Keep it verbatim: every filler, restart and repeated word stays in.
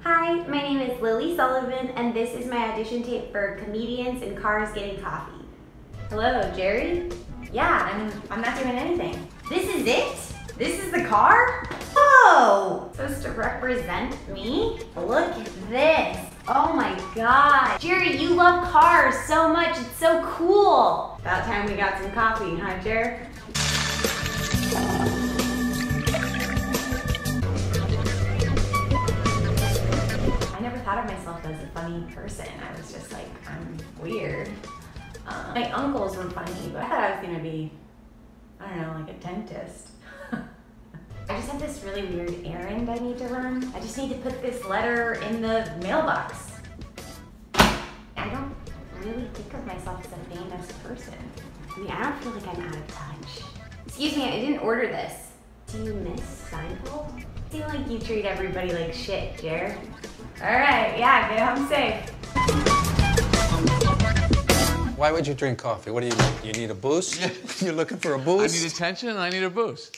Hi, my name is Lily Sullivan, and this is my audition tape for Comedians in Cars Getting Coffee. Hello, Jerry? Yeah, I'm, I'm not doing anything. This is it? This is the car? Oh! Supposed to represent me? Look at this. Oh my God. Jerry, you love cars so much. It's so cool. About time we got some coffee, huh, Jerry? I never thought of myself as a funny person. I was just like, I'm weird. Uh, my uncles were funny, but I thought I was gonna be, I don't know, like a dentist. I just have this really weird errand I need to run. I just need to put this letter in the mailbox. I don't really think of myself as a famous person. I mean, I don't feel like I'm out of touch. Excuse me, I didn't order this. Do you miss Seinfeld? I feel like you treat everybody like shit, Jer. All right, yeah, get home safe. Why would you drink coffee? What do you need? You need a boost? Yeah. You're looking for a boost? I need attention and I need a boost.